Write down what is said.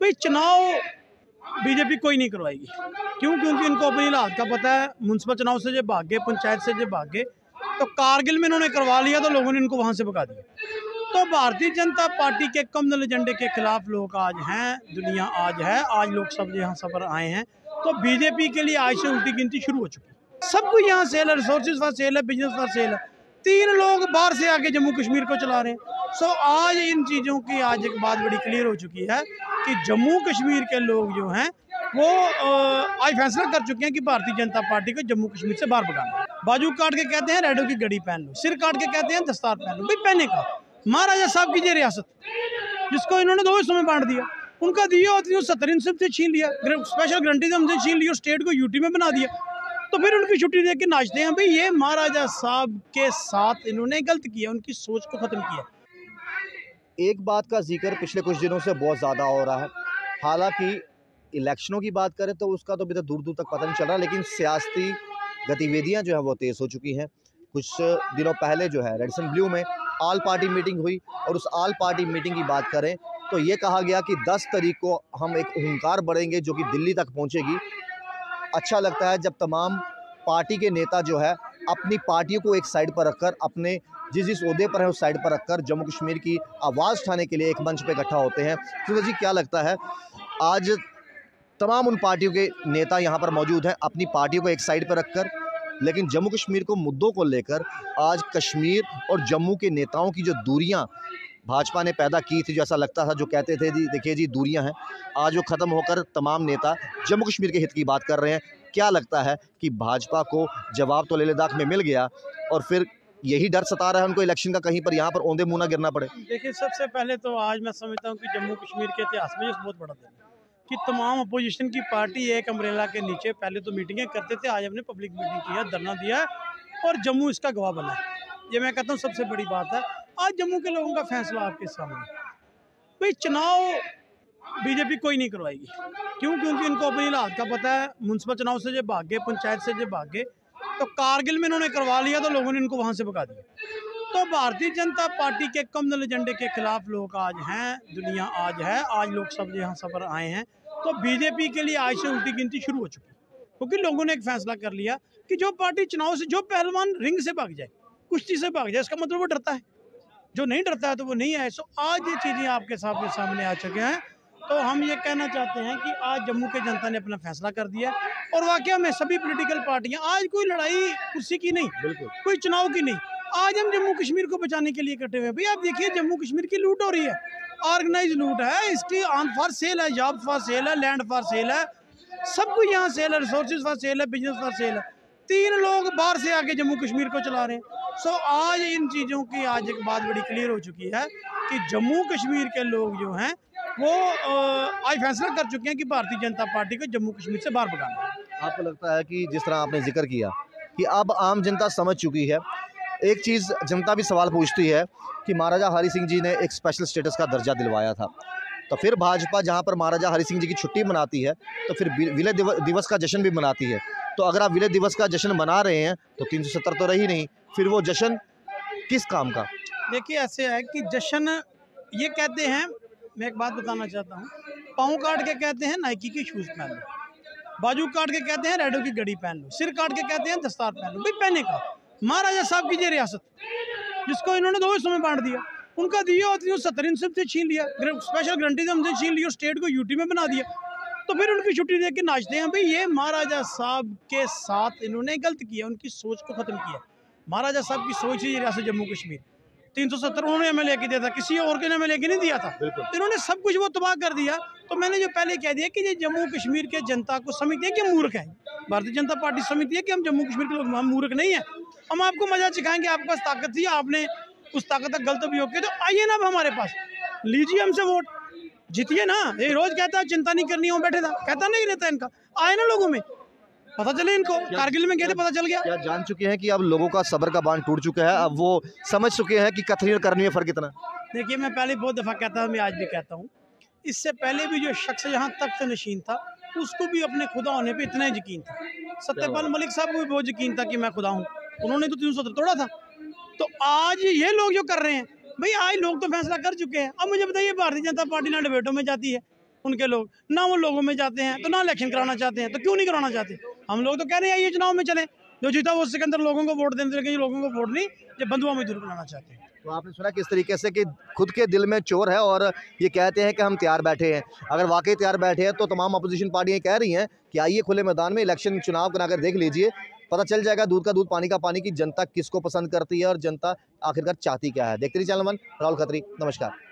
भाई चुनाव बीजेपी कोई नहीं करवाएगी। क्यों? क्योंकि इनको अपनी हालात का पता है। म्युनिसिपल चुनाव से जो भाग गए, पंचायत से जो भाग गए, तो कारगिल में इन्होंने करवा लिया तो लोगों ने इनको वहां से भगा दिया। तो भारतीय जनता पार्टी के कमजोर एजेंडे के खिलाफ लोग आज हैं, दुनिया आज है। आज लोग सब यहाँ सफर आए हैं, तो बीजेपी के लिए आज से उल्टी गिनती शुरू हो चुकी है। सब कुछ यहाँ सेल है, रिसोर्सेज फॉर सेल है, बिजनेस फॉर सेल है। 3 लोग बाहर से आके जम्मू कश्मीर को चला रहे हैं। सो आज इन चीज़ों की आज एक बात बड़ी क्लियर हो चुकी है कि जम्मू कश्मीर के लोग जो हैं वो आज फैसला कर चुके हैं कि भारतीय जनता पार्टी को जम्मू कश्मीर से बाहर भगाना है। बाजू काट के कहते हैं रेडो की घड़ी पहन लो, सिर काट के कहते हैं दस्तार पहन लो। भाई पहने का महाराजा साहब की ये रियासत जिसको इन्होंने 2 हिस्सों में बांट दिया, उनका दिया होती 70 से छीन लिया, स्पेशल गारंटी से हमसे छीन लिया, स्टेट को यूटी में बना दिया, तो फिर उनकी छुट्टी दे के नाचते हैं। भाई ये महाराजा साहब के साथ इन्होंने गलत किया, उनकी सोच को खत्म किया। एक बात का जिक्र पिछले कुछ दिनों से बहुत ज़्यादा हो रहा है। हालांकि इलेक्शनों की बात करें तो उसका तो अभी तक दूर दूर तक पता नहीं चल रहा, लेकिन सियासी गतिविधियां जो है वो तेज़ हो चुकी हैं। कुछ दिनों पहले जो है रेडिसन ब्लू में ऑल पार्टी मीटिंग हुई, और उस ऑल पार्टी मीटिंग की बात करें तो ये कहा गया कि 10 तारीख को हम एक हुंकार बढ़ेंगे जो कि दिल्ली तक पहुँचेगी। अच्छा लगता है जब तमाम पार्टी के नेता जो है अपनी पार्टियों को एक साइड पर रखकर, अपने जिस ओहदे पर है उस साइड पर रखकर जम्मू कश्मीर की आवाज़ उठाने के लिए एक मंच पे इकट्ठा होते हैं। सूरज जी, क्या लगता है आज तमाम उन पार्टियों के नेता यहाँ पर मौजूद हैं अपनी पार्टियों को एक साइड पर रखकर, लेकिन जम्मू कश्मीर को मुद्दों को लेकर आज कश्मीर और जम्मू के नेताओं की जो दूरियाँ भाजपा ने पैदा की थी, जो ऐसा लगता था, जो कहते थे जी देखिए जी दूरियां हैं, आज वो ख़त्म होकर तमाम नेता जम्मू कश्मीर के हित की बात कर रहे हैं। क्या लगता है कि भाजपा को जवाब तो लेह-लद्दाख में मिल गया और फिर यही डर सता रहा है उनको इलेक्शन का, कहीं पर यहाँ पर औंधे मुँह ना गिरना पड़े? देखिए, सबसे पहले तो आज मैं समझता हूँ कि जम्मू कश्मीर के इतिहास में ये बहुत बड़ा दिन है कि तमाम अपोजिशन की पार्टी एक अम्ब्रेला के नीचे पहले तो मीटिंगें करते थे, आज हमने पब्लिक मीटिंग किया, धरना दिया और जम्मू इसका गवाह बना है। ये मैं कहता हूँ सबसे बड़ी बात है। आज जम्मू के लोगों का फैसला आपके सामने। भाई चुनाव बीजेपी कोई नहीं करवाएगी। क्यों? क्योंकि इनको अपनी हालात का पता है। म्युनिसिपल चुनाव से जो भाग गए, पंचायत से जो भाग गए, तो कारगिल में इन्होंने करवा लिया तो लोगों ने इनको वहां से भगा दिया। तो भारतीय जनता पार्टी के कमजोर एजेंडे के खिलाफ लोग आज हैं, दुनिया आज है। आज लोग सब यहाँ सफर आए हैं, तो बीजेपी के लिए आज से उल्टी गिनती शुरू हो चुकी है, क्योंकि लोगों ने एक फैसला कर लिया कि जो पार्टी चुनाव से, जो पहलवान रिंग से भाग जाए, कुश्ती से भाग जाए, इसका मतलब वो डरता है। जो नहीं डरता है तो वो नहीं आए। सो आज ये चीज़ें आपके सामने आ चुके हैं। तो हम ये कहना चाहते हैं कि आज जम्मू के जनता ने अपना फैसला कर दिया, और वाकई में सभी पॉलिटिकल पार्टियां, आज कोई लड़ाई कुर्सी की नहीं, कोई चुनाव की नहीं, आज हम जम्मू कश्मीर को बचाने के लिए इकट्ठे हुए। भाई आप देखिए, जम्मू कश्मीर की लूट हो रही है, ऑर्गेनाइज लूट है, इसकी ऑन फॉर सेल है, जॉब फॉर सेल है, लैंड फॉर सेल है, सब कुछ यहाँ सेल है, रिसोर्सेज फॉर सेल है, बिजनेस फॉर सेल है। 3 लोग बाहर से आके जम्मू कश्मीर को चला रहे हैं। सो आज इन चीज़ों की आज एक बात बड़ी क्लियर हो चुकी है कि जम्मू कश्मीर के लोग जो हैं वो आज फैसला कर चुके हैं कि भारतीय जनता पार्टी को जम्मू कश्मीर से बाहर भगाना है। आपको लगता है कि जिस तरह आपने जिक्र किया कि अब आम जनता समझ चुकी है, एक चीज़ जनता भी सवाल पूछती है कि महाराजा हरि सिंह जी ने एक स्पेशल स्टेटस का दर्जा दिलवाया था, तो फिर भाजपा जहां पर महाराजा हरि सिंह जी की छुट्टी मनाती है तो फिर विलय दिवस का जश्न भी मनाती है। तो अगर आप विलय दिवस का जश्न मना रहे हैं तो 370 तो रही नहीं, फिर वो जश्न किस काम का? देखिए, ऐसे है कि जश्न ये कहते हैं, मैं एक बात बताना चाहता हूँ, पाँव काट के कहते हैं नाइकी के शूज़ पहन लो, बाजू काट के कहते हैं रेडो की घड़ी पहन लो, सिर काट के कहते हैं दस्तार पहन लो। भाई पहने का महाराजा साहब की ये रियासत जिसको इन्होंने 2 हिस्सों में बांट दिया, उनका दिया होती 70 से छीन लिया, स्पेशल गारंटी से हमसे छीन लिया, स्टेट को यूटी में बना दिया, तो फिर उनकी छुट्टी दे के नाचते हैं। भाई ये महाराजा साहब के साथ इन्होंने गलत किया, उनकी सोच को खत्म किया। महाराजा साहब की सोच ही रियासत जम्मू कश्मीर 370 उन्होंने हमें लेके दिया था, किसी और के ने हमें लेके नहीं दिया था। इन्होंने सब कुछ वो तबाह कर दिया। तो मैंने जो पहले कह दिया कि ये जम्मू कश्मीर के जनता को समझते हैं कि हम मूर्ख हैं, भारतीय जनता पार्टी समझती है कि हम जम्मू कश्मीर के लोग हम मूर्ख नहीं है। हम आपको मजा सिखाएंगे, आपके पास ताकत थी, आपने उस ताकत का गलत उपयोग किया, तो आइए ना अब हमारे पास, लीजिए हमसे वोट, जीतिए ना। ये रोज कहता है चिंता नहीं करनी, वो बैठे था, कहता नहीं रहता इनका, आए ना लोगों में, पता चले इनको, कारगिल में गए थे, पता चल गया। क्या जान चुके हैं कि अब लोगों का सब्र का बांध टूट चुका है, अब वो समझ चुके हैं कि कथनी और करनी में फ़र्क कितना? देखिए, मैं पहले बहुत दफ़ा कहता हूँ, मैं आज भी कहता हूँ, इससे पहले भी जो शख्स यहाँ तख्त नशीन था उसको भी अपने खुदा होने पे इतना यकीन था। सत्यपाल मलिक साहब को भी बहुत यकीन था कि मैं खुदा हूँ, उन्होंने तो 370 तोड़ा था। तो आज ये लोग जो कर रहे हैं, भाई आज लोग तो फैसला कर चुके हैं। अब मुझे बताइए, भारतीय जनता पार्टी ना डिबेटों में जाती है, उनके लोग, ना वो लोगों में जाते हैं तो ना इलेक्शन कराना चाहते हैं। तो क्यों नहीं कराना चाहते? हम लोग तो कह रहे हैं ये चुनाव में चले, जो जीता वो सिकंदर लोगों को वोट देते, लेकिन लोगों को वोट नहीं, ये बंधुआ मजदूर बनाना चाहते हैं। तो आपने सुना किस तरीके से कि खुद के दिल में चोर है और ये कहते हैं कि हम तैयार बैठे हैं। अगर वाकई तैयार बैठे हैं तो तमाम अपोजिशन पार्टियां कह रही हैं कि आइए खुले मैदान में इलेक्शन चुनाव कराकर देख लीजिए, पता चल जाएगा दूध का दूध पानी का पानी की जनता किसको पसंद करती है और जनता आखिरकार चाहती क्या है। देखते रहिए चैनल वन, राहुल खत्री, नमस्कार।